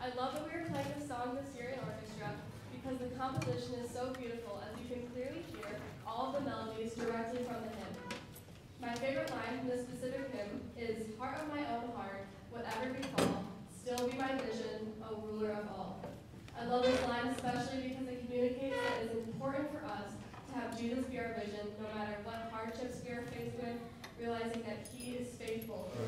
I love that we are playing this song this year in orchestra because the composition is so beautiful as you can clearly hear all of the melodies directly from the hymn. My favorite line from this specific hymn is, "Heart of my own heart, whatever befall, still be my vision, O ruler of all." I love this line especially because it communicates that it is important for us to have Jesus be our vision no matter what hardships we are faced with, realizing that he is faithful through